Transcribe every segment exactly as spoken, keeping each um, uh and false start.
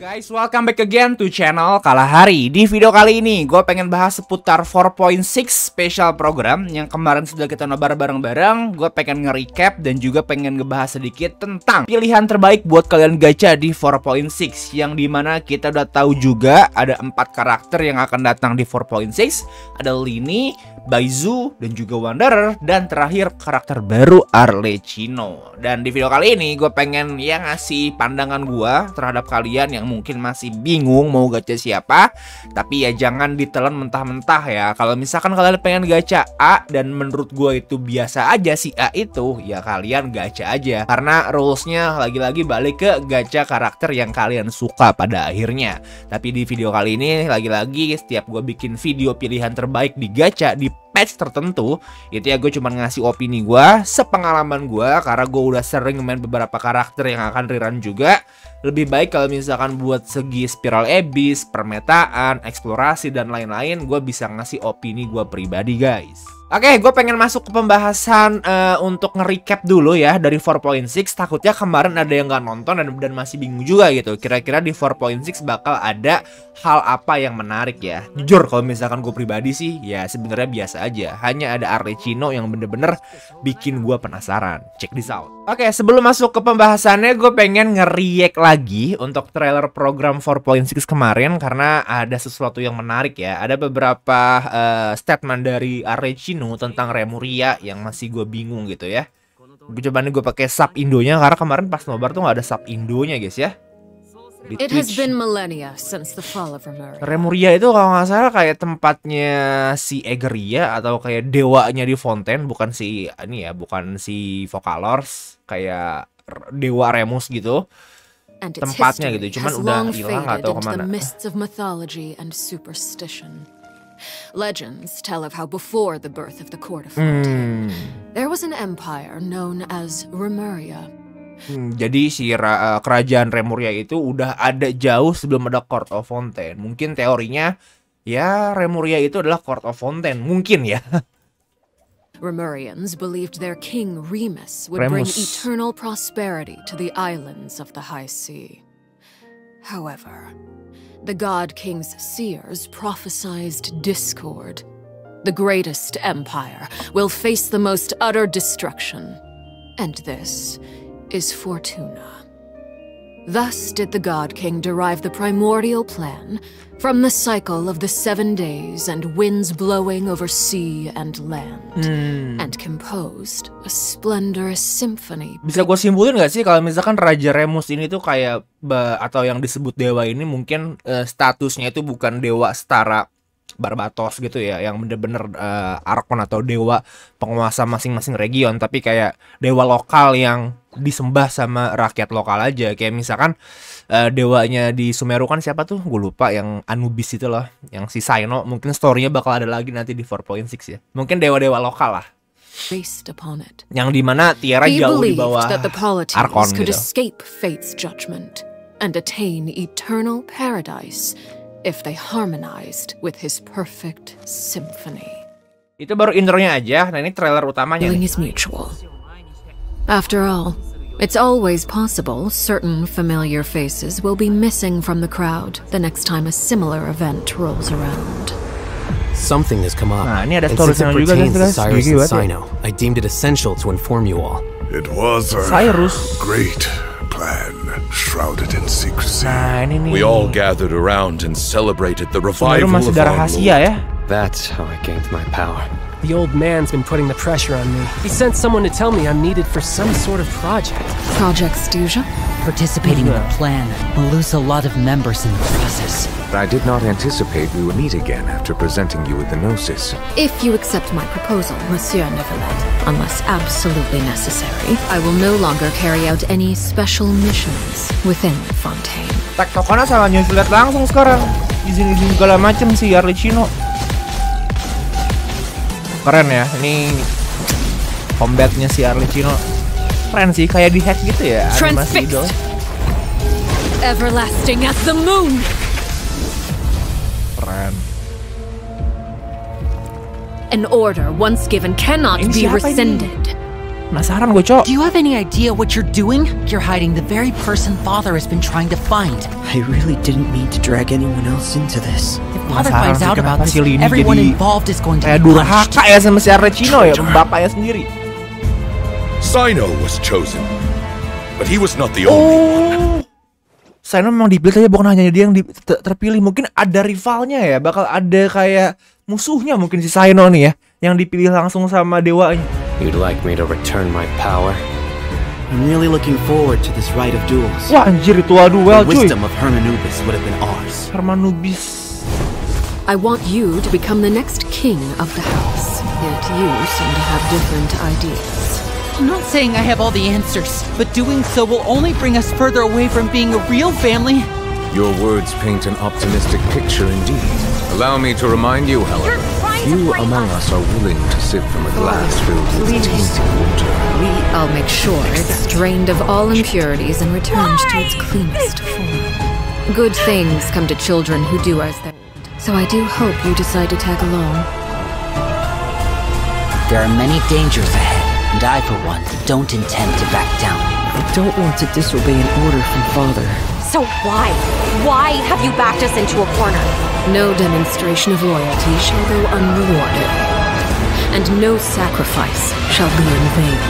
Guys, welcome back again to channel Kalahari. Di video kali ini gue pengen bahas seputar four point six special program yang kemarin sudah kita nobar bareng-bareng. Gue pengen nge-recap dan juga pengen ngebahas sedikit tentang pilihan terbaik buat kalian gacha di four point six, yang dimana kita udah tahu juga ada empat karakter yang akan datang di four point six. Ada Lini, Baizu, dan juga Wanderer, dan terakhir karakter baru Arlecchino. Dan di video kali ini gue pengen ya ngasih pandangan gue terhadap kalian yang mungkin masih bingung mau gacha siapa. Tapi ya jangan ditelan mentah-mentah ya. Kalau misalkan kalian pengen gacha A dan menurut gue itu biasa aja si A itu, ya kalian gacha aja. Karena rulesnya lagi-lagi balik ke gacha karakter yang kalian suka pada akhirnya. Tapi di video kali ini lagi-lagi setiap gue bikin video pilihan terbaik di gacha di patch tertentu, itu ya gue cuma ngasih opini gue, sepengalaman gue, karena gue udah sering main beberapa karakter yang akan rerun juga. Lebih baik kalau misalkan buat segi spiral abyss, permetaan, eksplorasi, dan lain-lain, gue bisa ngasih opini gue pribadi guys. Oke, gue pengen masuk ke pembahasan uh, untuk nge-recap dulu ya dari four point six. Takutnya kemarin ada yang nggak nonton dan, dan masih bingung juga gitu. Kira-kira di four point six bakal ada hal apa yang menarik ya. Jujur kalau misalkan gue pribadi sih ya sebenarnya biasa aja. Hanya ada Arlecchino yang bener-bener bikin gue penasaran. Check this out. Oke, sebelum masuk ke pembahasannya, gue pengen nge-react lagi untuk trailer program four point six kemarin karena ada sesuatu yang menarik ya. Ada beberapa uh, statement dari Arlecchino tentang Remuria yang masih gue bingung gitu ya. Gue coba nih gue pakai sub Indonya karena kemarin pas nobar tuh nggak ada sub Indonya guys ya. Di It has been millennia since the fall of Remuria. Remuria itu kalau nggak salah kayak tempatnya si Egeria atau kayak dewanya di Fontaine, bukan si ini ya, bukan si Vocalors, kayak dewa Remus gitu. Tempatnya gitu, cuman udah hilang atau kemana. Legends tell of how before the birth of the court of Fontaine, hmm. there was an empire known as Remuria. Hmm, jadi si uh, kerajaan Remuria itu udah ada jauh sebelum ada Court of Fontaine. Mungkin teorinya ya Remuria itu adalah Court of Fontaine, mungkin ya. Remurians believed their king Remus would Remus. bring eternal prosperity to the islands of the high sea. However, the God King's seers prophesied discord. The greatest empire will face the most utter destruction, and this is Fortuna. Thus did the God King derive the primordial plan from the cycle of the seven days and winds blowing over sea and land, hmm. and composed a splendorous symphony. Bisa gue simpulin gak sih kalau misalkan Raja Remus ini tuh kayak atau yang disebut dewa ini mungkin uh, statusnya itu bukan dewa setara Barbatos gitu ya, yang bener-bener uh, Arkon atau dewa penguasa masing-masing region, tapi kayak dewa lokal yang disembah sama rakyat lokal aja. Kayak misalkan uh, dewanya di Sumeru kan siapa tuh? Gue lupa, yang Anubis itu loh, yang si Saino. Mungkin storynya bakal ada lagi nanti di four point six ya. Mungkin dewa-dewa lokal lah. Based upon it. Yang dimana Tiara He jauh di bawah that the Arkon could gitu. Escape fate's judgment and attain eternal paradise if they harmonized with his perfect symphony. Itu baru intronya aja. Nah ini trailer utamanya. Feeling is mutual. After all, it's always possible certain familiar faces will be missing from the crowd the next time a similar event rolls around. Something has come up, nah, ini ada and since it juga, pertains guys, to Cyrus Gigi and Cyno, I deemed it essential to inform you all. It was a Cyrus. great plan, shrouded in secrecy. Nah, ini nih. We all gathered around and celebrated the revival masih of ada our rahasia Lord. ya. That's how I gained my power. The old man's been putting the pressure on me. He sent someone to tell me I'm needed for some sort of project. Project Stuja? Participating in a plan will lose a lot of members in the process. I did not anticipate we would meet again after presenting you with the Gnosis. If you accept my proposal, Monsieur Neverlet, unless absolutely necessary, I will no longer carry out any special missions within Fontaine. Tektokannya sama Neverlet langsung sekarang. Izin-izin segala macem si Arlecchino. Keren ya, ini combatnya si Arlecchino keren sih, kayak di hack gitu ya animasi itu. Everlasting as the moon. Keren. An order once given cannot Ini be siapa rescinded. Ini? Penasaran gue, Cok. Do you have any idea what you're doing? You're hiding the very person Father has been trying to find. I really didn't mean to drag anyone else into this. If Father finds out about this, everyone involved is going to be punished. Kayak durhaka ya sama si Arlecchino ya, bapaknya sendiri. Cyno was chosen, but he was not the only one. Cyno memang dipilih saja, bukan hanya dia yang di, ter terpilih. Mungkin ada rivalnya ya, bakal ada kayak musuhnya mungkin si Cyno nih ya, yang dipilih langsung sama dewanya. You'd like me to return my power? I'm really looking forward to this rite of duels. Wah anjir, ritual duel cuy. The wisdom of Hermanubis would have been ours. Hermanubis. I want you to become the next king of the house. Yet you seem to have different ideas. I'm not saying I have all the answers, but doing so will only bring us further away from being a real family. Your words paint an optimistic picture indeed. Allow me to remind you, however, few among us are willing to sip from a glass filled with tainted water. We, I'll make sure it's drained of all impurities and returned to its cleanest form. Good things come to children who do as they're told. So I do hope you decide to tag along. There are many dangers ahead, and I, for one, don't intend to back down. I don't want to disobey an order from Father. So why? Why have you backed us into a corner? No demonstration of loyalty shall go unrewarded, and no sacrifice shall be in vain.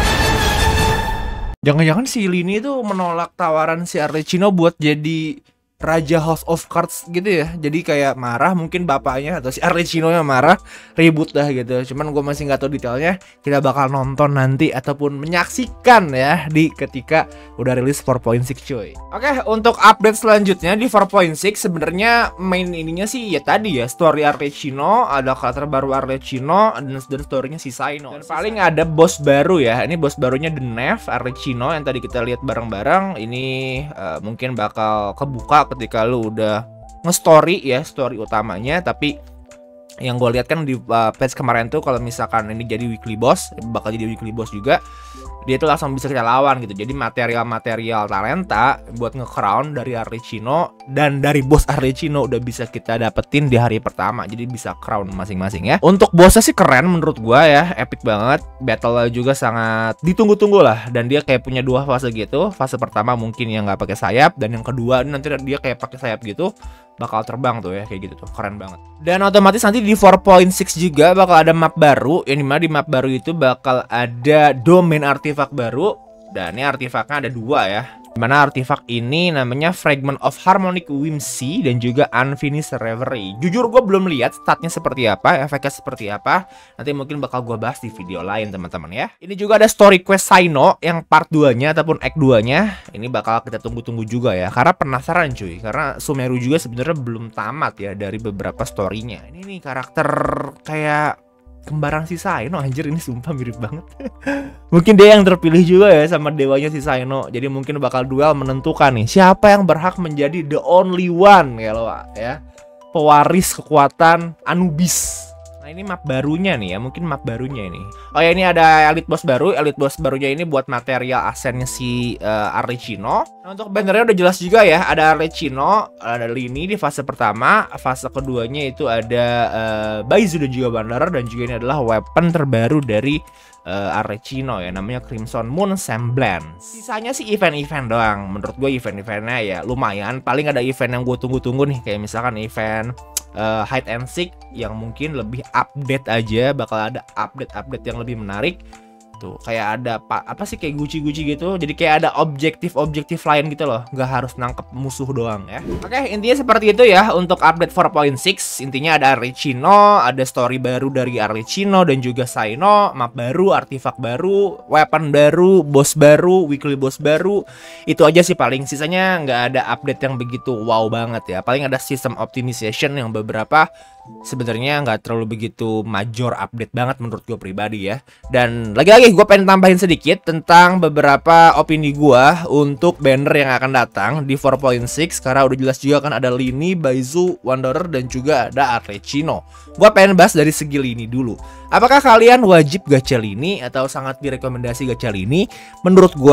Jangan-jangan si Lini itu menolak tawaran si Arlecchino buat jadi Raja House of Cards gitu ya. Jadi kayak marah mungkin bapaknya atau si Arlecchino yang marah, ribut dah gitu. Cuman gue masih nggak tahu detailnya. Kita bakal nonton nanti ataupun menyaksikan ya di ketika udah rilis four point six cuy. Oke, untuk update selanjutnya di four point six sebenarnya main ininya sih ya tadi ya, story Arlecchino, ada karakter baru Arlecchino dan, dan storynya si Cyno. Dan paling ada bos baru ya. Ini bos barunya The Knave Arlecchino yang tadi kita lihat bareng-bareng. Ini uh, mungkin bakal kebuka ketika lu udah nge-story ya, story utamanya. Tapi yang gue lihat kan di uh, patch kemarin tuh kalau misalkan ini jadi weekly boss, bakal jadi weekly boss juga, dia tuh langsung bisa kita lawan gitu. Jadi material-material talenta buat nge-crown dari Arlecchino dan dari bos Arlecchino udah bisa kita dapetin di hari pertama. Jadi bisa crown masing-masing ya. Untuk bosnya sih keren menurut gua ya, epic banget. Battle juga sangat ditunggu-tunggu lah. Dan dia kayak punya dua fase gitu. Fase pertama mungkin yang nggak pakai sayap, dan yang kedua nanti dia kayak pakai sayap gitu, bakal terbang tuh ya, kayak gitu tuh, keren banget. Dan otomatis nanti di four point six juga bakal ada map baru, yang dimana di map baru itu bakal ada domain artifak baru. Dan ini artifaknya ada dua ya, dimana artifak ini namanya Fragment of Harmonic Whimsy dan juga Unfinished Reverie. Jujur gue belum lihat statnya seperti apa, efeknya seperti apa. Nanti mungkin bakal gue bahas di video lain teman-teman ya. Ini juga ada story quest Cyno yang part dua nya ataupun act dua nya. Ini bakal kita tunggu-tunggu juga ya, karena penasaran cuy. Karena Sumeru juga sebenarnya belum tamat ya dari beberapa storynya. Ini nih karakter kayak kembaran si Cyno, anjir, ini sumpah mirip banget. Mungkin dia yang terpilih juga ya sama dewanya si Cyno. Jadi mungkin bakal duel menentukan nih siapa yang berhak menjadi the only one ya lo ya, pewaris kekuatan Anubis. Nah ini map barunya nih ya, mungkin map barunya ini. Oh ya, ini ada elite boss baru. Elite boss barunya ini buat material asennya si uh, Arlecchino. Nah, untuk bannernya udah jelas juga ya, ada Arlecchino, ada Lini di fase pertama. Fase keduanya itu ada uh, Baizu dan juga Wanderer, dan juga ini adalah weapon terbaru dari uh, Arlecchino ya, namanya Crimson Moon Semblance. Sisanya sih event-event doang. Menurut gue event-eventnya ya lumayan. Paling ada event yang gue tunggu-tunggu nih, kayak misalkan event Uh, hide and seek yang mungkin lebih update aja, bakal ada update-update yang lebih menarik tuh, kayak ada apa, apa sih kayak guci-guci gitu. Jadi kayak ada objektif-objektif lain gitu loh, nggak harus nangkep musuh doang ya. Oke, intinya seperti itu ya untuk update four point six. Intinya ada Arlecchino, ada story baru dari Arlecchino dan juga Cyno, map baru, artifak baru, weapon baru, boss baru, weekly boss baru. Itu aja sih paling. Sisanya nggak ada update yang begitu wow banget ya. Paling ada system optimization yang beberapa sebenarnya nggak terlalu begitu major update banget menurut gue pribadi ya. Dan lagi-lagi gue pengen tambahin sedikit tentang beberapa opini gue untuk banner yang akan datang di four point six, karena udah jelas juga kan ada Lini, Baizu, Wanderer, dan juga ada Arlecchino. Gue pengen bahas dari segi Lini dulu. Apakah kalian wajib gacha Lini atau sangat direkomendasi gacha Lini? Menurut gue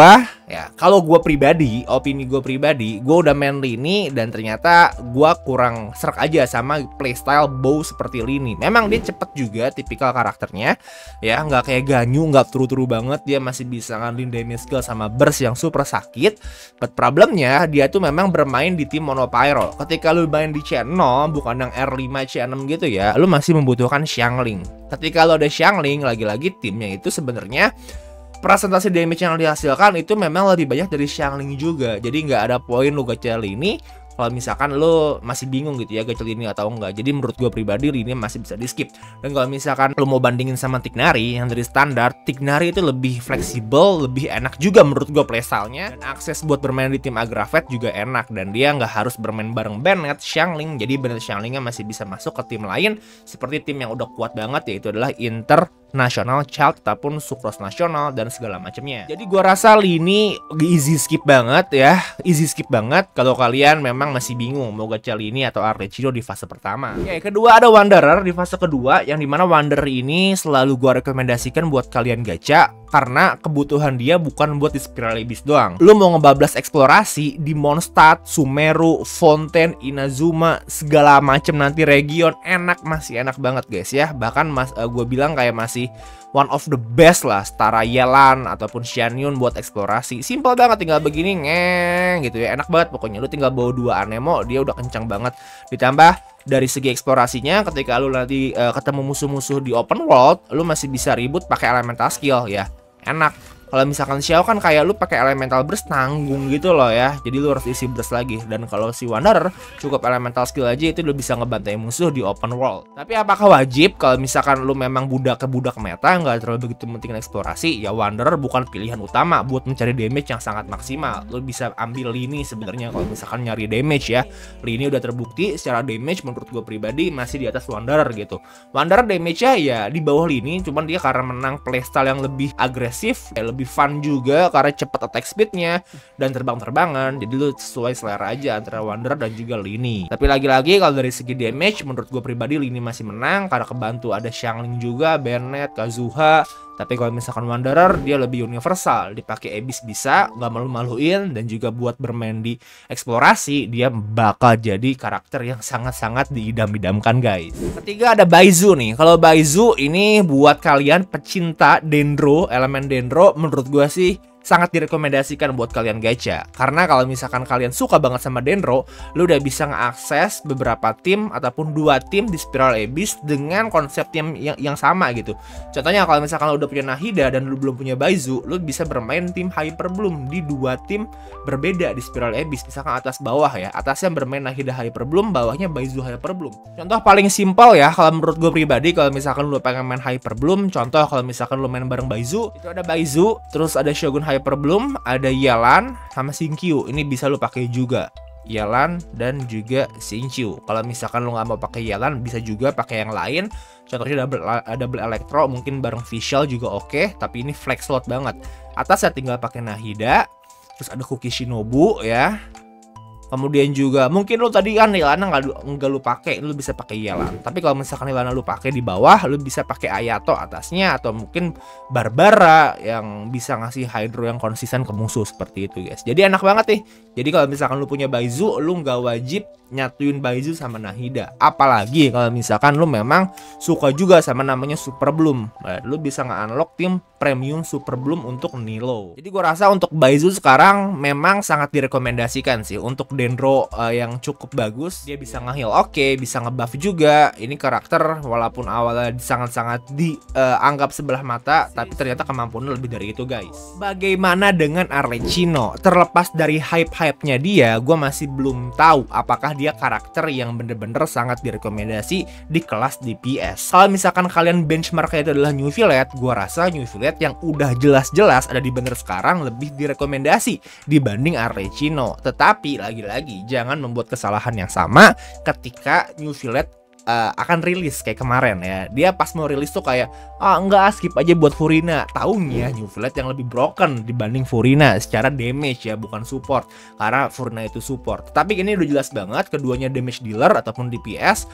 ya kalau gue pribadi, opini gue pribadi, gue udah main Lini dan ternyata gue kurang serak aja sama playstyle Bow seperti Lini. Memang dia cepet juga tipikal karakternya, ya nggak kayak Ganyu, nggak turu-turu banget, dia masih bisa ngandelin damage skill sama burst yang super sakit. But problemnya dia tuh memang bermain di tim Monopyro. Ketika lu main di C nol bukan yang R lima C enam gitu ya, lu masih membutuhkan Xiangling. Ketika lu ada Xiangling, lagi-lagi timnya itu sebenarnya presentasi damage yang dihasilkan itu memang lebih banyak dari Xiangling juga. Jadi nggak ada poin lu gacha Lini kalau misalkan lo masih bingung gitu ya gacha Lini atau enggak. Jadi menurut gue pribadi Lini masih bisa di skip. Dan kalau misalkan lo mau bandingin sama Tighnari yang dari standar, Tighnari itu lebih fleksibel, lebih enak juga menurut gue playstylenya. Dan akses buat bermain di tim Agravet juga enak, dan dia nggak harus bermain bareng Bennett, Xiangling. Jadi Bennett Xianglingnya masih bisa masuk ke tim lain seperti tim yang udah kuat banget, yaitu adalah Inter Nasional, Child, ataupun Sucrose Nasional dan segala macamnya. Jadi gua rasa Lini easy skip banget ya, easy skip banget kalau kalian memang masih bingung mau gacha Lini atau Arlecchino di fase pertama. Oke, kedua ada Wanderer di fase kedua, yang dimana Wanderer ini selalu gua rekomendasikan buat kalian gacha karena kebutuhan dia bukan buat di Spiral Abyss doang. Lu mau ngebablas eksplorasi di Mondstadt, Sumeru, Fontaine, Inazuma, segala macem nanti region, enak, masih enak banget guys ya. Bahkan mas, uh, gue bilang kayak masih one of the best lah setara Yelan ataupun Xianyun buat eksplorasi. Simple banget, tinggal begini ngeng gitu ya, enak banget pokoknya. Lu tinggal bawa dua Anemo, dia udah kencang banget. Ditambah dari segi eksplorasinya, ketika lu nanti uh, ketemu musuh-musuh di open world, lu masih bisa ribut pakai elemental skill ya, enak. Kalau misalkan Xiao kan kayak lu pakai elemental burst tanggung gitu loh ya. Jadi lu harus isi burst lagi. Dan kalau si Wanderer cukup elemental skill aja itu lu bisa ngebantai musuh di open world. Tapi apakah wajib kalau misalkan lu memang budak ke budak meta, nggak terlalu begitu penting eksplorasi, ya Wanderer bukan pilihan utama buat mencari damage yang sangat maksimal. Lu bisa ambil Lini sebenarnya kalau misalkan nyari damage ya. Lini udah terbukti secara damage menurut gue pribadi masih di atas Wanderer gitu. Wanderer damage-nya ya di bawah Lini, cuman dia karena menang playstyle yang lebih agresif, ya lebih fun juga karena cepet attack speednya dan terbang-terbangan. Jadi lu sesuai selera aja antara Wanderer dan juga Lini. Tapi lagi-lagi kalau dari segi damage menurut gue pribadi Lini masih menang karena kebantu ada Xiangling juga, Bennett, Kazuha. Tapi kalau misalkan Wanderer dia lebih universal, dipakai Abyss bisa, nggak malu-maluin, dan juga buat bermain di eksplorasi dia bakal jadi karakter yang sangat-sangat diidam-idamkan guys. Ketiga ada Baizu nih. Kalau Baizu ini buat kalian pecinta Dendro, elemen Dendro, menurut gue sih sangat direkomendasikan buat kalian gacha. Karena kalau misalkan kalian suka banget sama Dendro, lu udah bisa ngeakses beberapa tim ataupun dua tim di Spiral Abyss dengan konsep tim yang, yang sama gitu. Contohnya kalau misalkan lu udah punya Nahida dan lu belum punya Baizu, lu bisa bermain tim Hyper Bloom di dua tim berbeda di Spiral Abyss. Misalkan atas bawah ya, atasnya bermain Nahida Hyper Bloom, bawahnya Baizu Hyper Bloom. Contoh paling simpel ya kalau menurut gue pribadi, kalau misalkan lu pengen main Hyper Bloom, contoh kalau misalkan lu main bareng Baizu, itu ada Baizu, terus ada Shogun Hyper Bloom, ada Yelan sama Xingqiu. Ini bisa lu pakai juga Yelan dan juga Xingqiu. Kalau misalkan lu nggak mau pakai Yelan, bisa juga pakai yang lain. Contohnya double, double Electro, mungkin bareng Visual juga oke. Okay, tapi ini flex slot banget. Atas ya tinggal pakai Nahida, terus ada Kuki Shinobu ya. Kemudian juga mungkin lu tadi kan Yelana nggak nggak lu pakai, lu bisa pakai Yelan. Tapi kalau misalkan Yelana lu pakai di bawah, lu bisa pakai Ayato atasnya, atau mungkin Barbara yang bisa ngasih hydro yang konsisten ke musuh seperti itu guys. Jadi enak banget nih. Jadi kalau misalkan lu punya Baizu, lu nggak wajib nyatuin Baizu sama Nahida. Apalagi kalau misalkan lu memang suka juga sama namanya Super Bloom, nah, lu bisa nge-unlock tim premium Super Bloom untuk Nilo. Jadi gua rasa untuk Baizu sekarang memang sangat direkomendasikan sih. Untuk Dendro uh, yang cukup bagus, dia bisa nge-heal oke, okay, bisa nge-buff juga. Ini karakter walaupun awalnya sangat-sangat dianggap uh, sebelah mata, tapi ternyata kemampuannya lebih dari itu guys. Bagaimana dengan Arlecchino? Terlepas dari hype-hype-nya dia, gua masih belum tahu apakah dia karakter yang bener-bener sangat direkomendasi di kelas D P S. Kalau misalkan kalian benchmarknya itu adalah New Violet, gua rasa New Violet yang udah jelas-jelas ada di banner sekarang lebih direkomendasi dibanding Arlecchino. Tetapi lagi-lagi jangan membuat kesalahan yang sama ketika New Violet Uh, akan rilis kayak kemarin ya. Dia pas mau rilis tuh kayak ah enggak, skip aja buat Furina. Taunya New Violet yang lebih broken dibanding Furina secara damage ya, bukan support. Karena Furina itu support. Tapi ini udah jelas banget keduanya damage dealer ataupun D P S.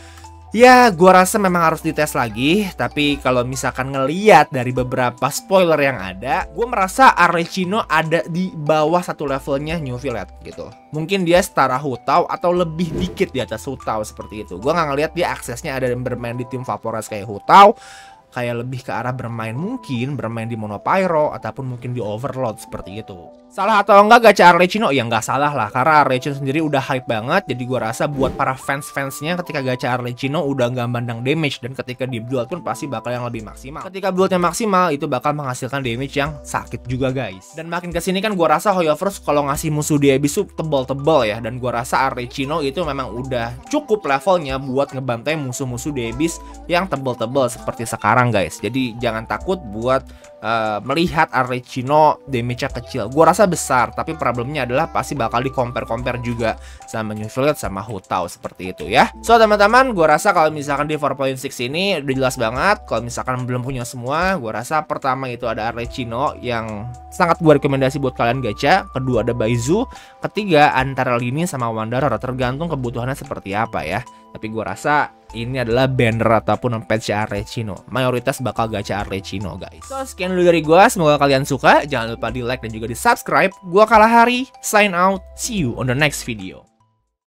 Ya, gua rasa memang harus dites lagi. Tapi kalau misalkan ngeliat dari beberapa spoiler yang ada, gua merasa Arlecchino ada di bawah satu levelnya New Villette gitu. Mungkin dia setara Hu Tao atau lebih dikit di atas Hu Tao seperti itu. Gua nggak ngeliat dia aksesnya ada yang bermain di tim Vaporeon kayak Hu Tao. Kayak lebih ke arah bermain mungkin bermain di Monopyro ataupun mungkin di Overload seperti itu. Salah atau enggak gacha Arlecchino? Ya nggak salah lah, karena Arlecchino sendiri udah hype banget. Jadi gua rasa buat para fans-fansnya ketika gacha Arlecchino udah nggak mandang damage, dan ketika di build pun pasti bakal yang lebih maksimal. Ketika buildnya maksimal itu bakal menghasilkan damage yang sakit juga guys. Dan makin kesini kan gua rasa Hoyoverse kalau ngasih musuh di Abyss tuh tebal-tebal ya, dan gua rasa Arlecchino itu memang udah cukup levelnya buat ngebantai musuh-musuh di Abyss yang tebal-tebal seperti sekarang guys. Jadi jangan takut buat uh, melihat Arlecchino damage-nya kecil. Gua rasa besar, tapi problemnya adalah pasti bakal di compare-compare juga sama New Villette sama Hu Tao seperti itu ya. So teman-teman, gua rasa kalau misalkan di four point six ini udah jelas banget. Kalau misalkan belum punya semua, gua rasa pertama itu ada Arlecchino yang sangat gua rekomendasi buat kalian gacha. Kedua ada Baizu, ketiga antara Lini sama Wanderer, tergantung kebutuhannya seperti apa ya. Tapi gua rasa ini adalah banner ataupun patch Arlecchino. Mayoritas bakal gacha Arlecchino guys. So sekian dulu dari gua, semoga kalian suka. Jangan lupa di like dan juga di subscribe. Gua Kalahari, sign out. See you on the next video.